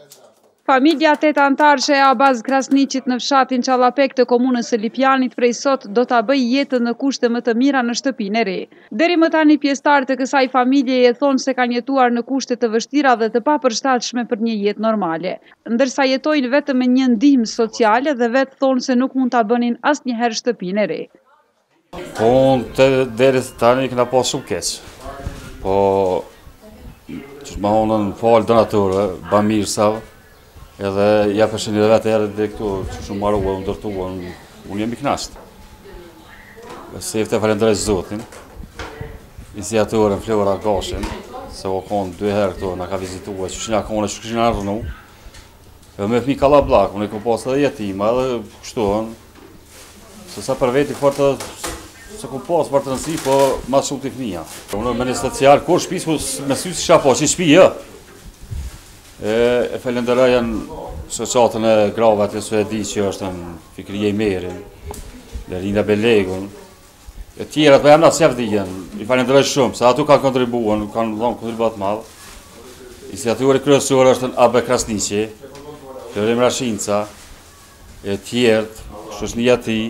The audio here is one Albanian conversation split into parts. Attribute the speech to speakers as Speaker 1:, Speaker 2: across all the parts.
Speaker 1: Familja 8 antarësh e Abaz Krasniqit në fshatin Çallapek të komunës së Lipjanit prej sot do ta bëjë jetën në kushte më të mira në shtëpinë e re. Deri më tani pjesëtarët e kësaj familje e thonë se kanë jetuar në kushte të vështira dhe të papërshtatshme për një jetë normale, ndërsa jetojnë vetëm me një ndihmë sociale dhe vetë thonë se nuk mund ta bënin asnjëherë shtëpinë e re.
Speaker 2: Po unë deri tani kena pas shumë keq. Po që më honën falë donatorë, bamirësave, edhe ja përshin edhe vetë erë dhe këtu që shumë marrua, unë dërtua, unë jemi knasht. Se efte falenderoj Zotin, iniciatorën Flora Gashin, se o konë 2 herë këtu, nga ka vizitua, që shina kone që këshina rënu, edhe me fmi Kalablak, unë e kom pas edhe jetima, edhe kështuën, se sa për veti fartë se kom pas për të nësi, po ma shumë të fmija. Unë me një social, kur shpis, me sy si shka po, që shpi jë. E falenderojën shoqatën e grave atë Suedi që është në Fikrije Merin, Linda Belegun, e tjera të jam në sevdijen, i falenderoj shumë, se ato kanë kontribuar, kanë dhënë kontribuat madh. Iniciatori kryesor është në Abe Krasniqi, Florim Rashinca, e tjerët, shoqënia e tij.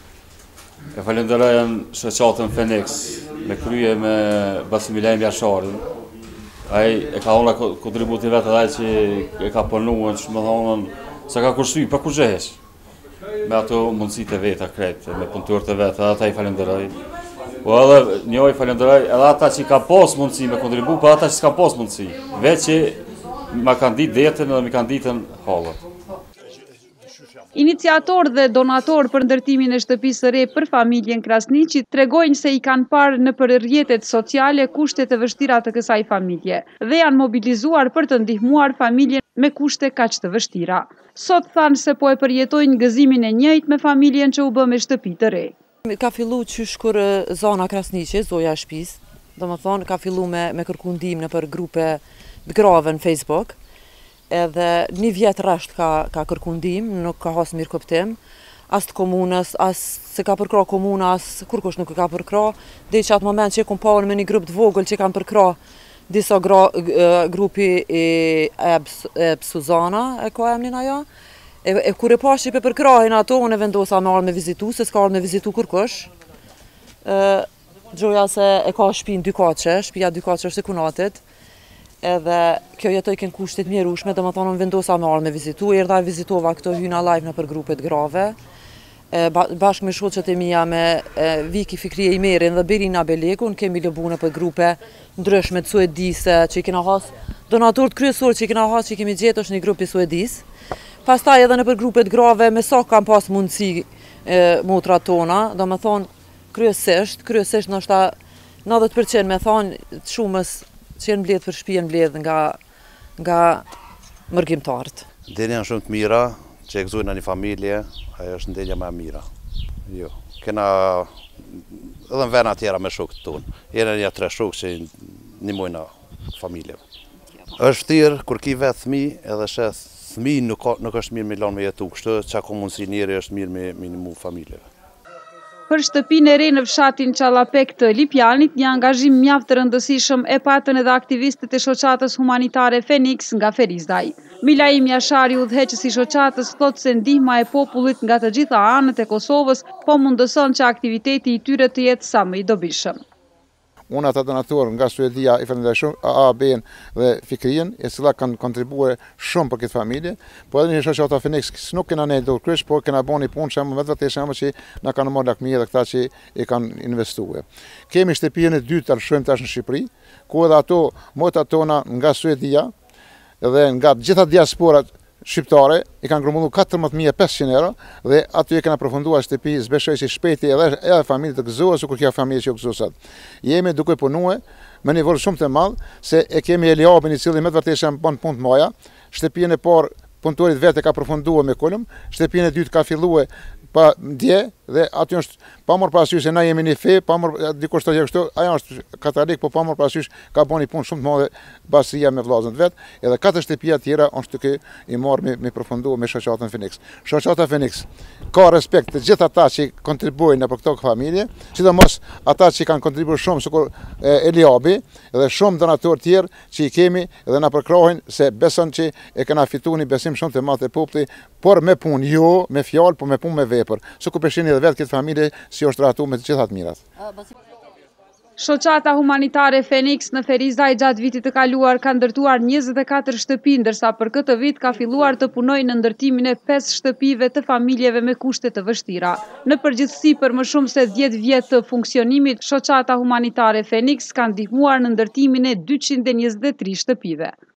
Speaker 2: E falenderojën shoqatën Phoenix, me krye me Basimilajm Jasharin. Ai e ka dhënë kontributin vetë edhe ai që e ka punuar, që më thonë se ka kursy pa kurrësh. Me ato mundësitë e veta krejt, me punëtorët e vetë, ata i falenderoj. Po edhe njëri falenderoj edhe ata që ka pas mundësi me kontribu, po ata që s'ka pas mundësi. Vetë që ma kanë ditë detën edhe mi kanë ditën hallat.
Speaker 1: Iniciator dhe donator për ndërtimin e shtëpisë së re për familjen Krasniqi tregojnë se i kanë parë në rrjetet sociale kushtet e vështira të kësaj familje dhe janë mobilizuar për të ndihmuar familjen me kushte kaq të vështira. Sot thanë se po e përjetojnë gëzimin e njëjtë me familjen që u bë me shtëpi të re.
Speaker 3: Ka fillu qysh kur zona Krasniqi, zoja e shtëpisë, domethënë ka fillu me kërku ndihmë nëpër grupe të grave në Facebook. Edhe 1 vjet rresht ka kërku ndihmë, nuk ka has mirë kuptim, as të komunës, as se ka përkra komuna, as kurkush nuk ka përkra, dhe që atë moment që e kom parë me një grup të vogël që kanë përkra disa grupi e Suzana, e ka emnin ajo, e kur e pashi pe përkrahin ato, unë e vendosa me ardhë me vizitu, se s'ka ardhë me vizitu kurkush. Gjoja se e ka shtëpinë 2 kaqe, shtëpia 2 kaqe është e kunatit, edhe kjo jetoj kënë kushtet mjerushme, dhe më thonë në vendosa me ardhë me vizitu, erdha e vizitova këto hyna live në për grupet grave, bashkë me shoqet e mija me Viki Fikrije Merin dhe Berina Belegun, kemi lëbu në për grupe ndryshme të Suedise, që i kena has, donatorët kryesor që i kena has që i kemi gjetë është një grupi Suedis, pastaj edhe në për grupet grave me sa kam pas mundësi motrat tona, dhe më thonë kryesisht nështë 90% me thonë shumës që jenë mbledh për shtëpi, jenë mbledh nga mërgjimtarët.
Speaker 4: Ndenja janë shumë të mira, që e gëzojnë në një familje, ajo është ndenja më e mira. Jo, kena edhe në vena tjera me shokët tonë. Jene një 3 shokë që ndihmojnë familjeve. Është vështirë kur ki vetë fëmijë, edhe shes fëmijë nuk është mirë me lanë me jetu, kështu që ka mundësi njeri është mirë me ndihmu familjeve.
Speaker 1: Për shtëpinë e re në fshatin Çallapek të Lipjanit, një angazhim mjaft të rëndësishëm e patën edhe aktivistët e shoqatës humanitare Phoenix nga Ferizdaj. Milajm Jashari, udhëheqësi i shoqatës, thotë se ndihma e popullit nga të gjitha anët e Kosovës po mundëson që aktiviteti i tyre të jetë sa më i dobishëm.
Speaker 5: Unë ata donatorë nga Suedia i falenderoj shumë AAB-n dhe Fikrijen, e cila kanë kontribuar shumë për këtë familje, po edhe një shoqata Phoenix nuk kena ne do krysh, por kena bën një punë shumë me vetë shumë që na kanë marrë lakmi edhe këta që i kanë investuar. Kemi shtëpinë e dytë të lëshojmë tash në Shqipëri, ku edhe ato motrat tona nga Suedia dhe nga gjitha diasporat shqiptare i kanë grumbulluar 14.500 euro dhe aty e kanë përfunduar shtëpi zbeshoj si shpejti edhe familje të gëzohet kur kjo familje që u gëzohet. Jemi duke punuar me një volum shumë të madh se e kemi Eliabin i cili me vërtetë bën punë të mëdha. Shtëpinë e parë punëtorit vetë ka përfunduar me kolum, shtëpinë e dytë ka filluar pa dje dhe aty është pa marrë parasysh se na jemi një fe, pa marrë dikush thotë kështu, ajo është katalik, po pa marrë parasysh ka bënë punë shumë të madhe bashkia me vllazën vet, edhe 4 shtëpia tjera është ky i marrë me përfunduar me shoqatën Phoenix. Shoqata Phoenix ka respekt të gjithë ata që kontribuojnë në për këto familje, sidomos ata që kanë kontribuar shumë, sikur Eliabi dhe shumë donatorë tjerë që i kemi dhe na përkrahin se beson që e kanë fituar një besim shumë të madh te populli, por me punë, jo me fjalë, por me punë me vepër. Sikur peshini edhe vetë këtë familje si është trajtuar me të gjitha të mirat.
Speaker 1: Shoqata humanitare Phoenix në Ferizaj gjatë vitit të kaluar ka ndërtuar 24 shtëpi, ndërsa për këtë vit ka filluar të punojë në ndërtimin e 5 shtëpive të familjeve me kushte të vështira. Në përgjithësi për më shumë se 10 vjet të funksionimit, shoqata humanitare Phoenix ka ndihmuar në ndërtimin e 223 shtëpive.